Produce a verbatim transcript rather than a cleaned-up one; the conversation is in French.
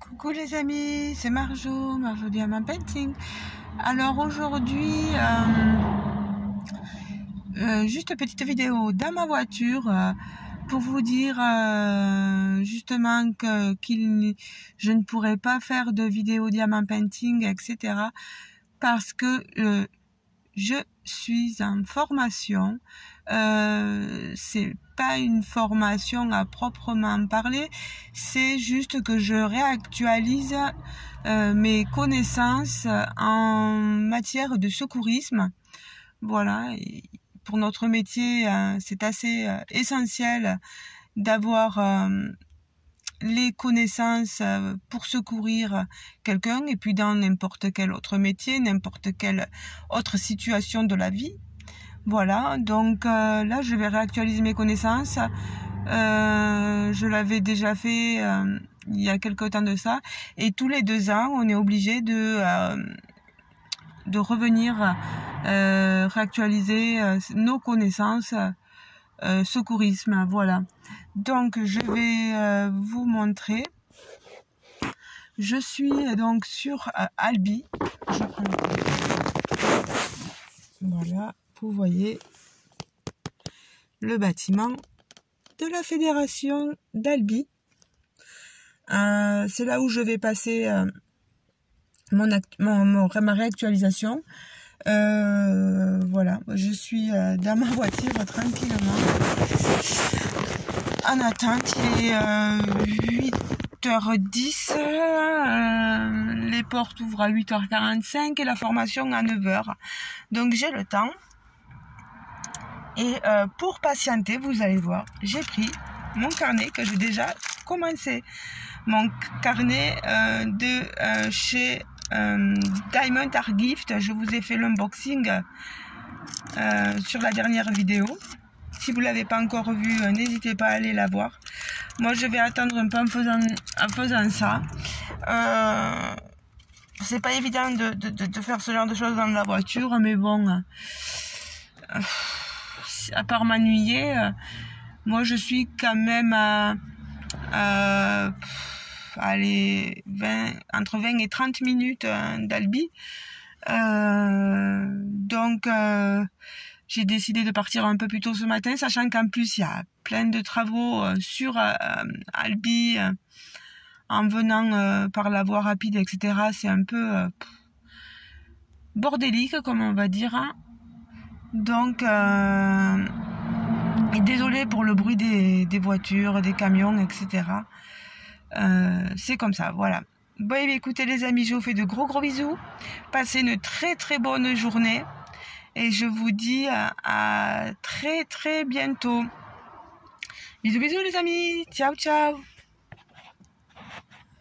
Coucou les amis, c'est Marjo, Marjo Diamant Painting. Alors aujourd'hui, euh, euh, juste une petite vidéo dans ma voiture euh, pour vous dire euh, justement que qu'il, je ne pourrais pas faire de vidéo Diamant Painting, et cetera. Parce que euh, je suis en formation. Euh, c'est pas une formation à proprement parler, c'est juste que je réactualise euh, mes connaissances en matière de secourisme. Voilà, et pour notre métier, euh, c'est assez euh, essentiel d'avoir euh, les connaissances pour secourir quelqu'un, et puis dans n'importe quel autre métier, n'importe quelle autre situation de la vie. Voilà, donc euh, là je vais réactualiser mes connaissances. Euh, je l'avais déjà fait euh, il y a quelque temps de ça, et tous les deux ans on est obligé de euh, de revenir euh, réactualiser euh, nos connaissances euh, secourisme. Voilà, donc je vais euh, vous montrer. Je suis donc sur euh, Albi. Je prends le... Voilà, vous voyez le bâtiment de la fédération d'Albi. Euh, c'est là où je vais passer euh, mon, mon, mon ma réactualisation. Euh, voilà, je suis euh, dans ma voiture tranquillement en attente. Il est euh, huit heures dix, euh, les portes ouvrent à huit heures quarante-cinq et la formation à neuf heures. Donc j'ai le temps. Et euh, pour patienter, vous allez voir, j'ai pris mon carnet que j'ai déjà commencé. Mon carnet euh, de euh, chez euh, Diamond Art Gift. Je vous ai fait l'unboxing euh, sur la dernière vidéo. Si vous ne l'avez pas encore vu, euh, n'hésitez pas à aller la voir. Moi, je vais attendre un peu en faisant, en faisant ça. Euh, c'est pas évident de, de, de faire ce genre de choses dans la voiture, mais bon... Euh, à part m'ennuyer, euh, moi je suis quand même à, à allez, vingt, entre vingt et trente minutes euh, d'Albi. Euh, donc euh, j'ai décidé de partir un peu plus tôt ce matin, sachant qu'en plus il y a plein de travaux euh, sur euh, Albi, euh, en venant euh, par la voie rapide, et cetera. C'est un peu euh, bordélique, comme on va dire, hein. Donc, euh, et désolé pour le bruit des, des voitures, des camions, et cetera. Euh, c'est comme ça, voilà. Bon, et bien, écoutez les amis, je vous fais de gros gros bisous. Passez une très très bonne journée. Et je vous dis à, à très très bientôt. Bisous bisous les amis. Ciao ciao.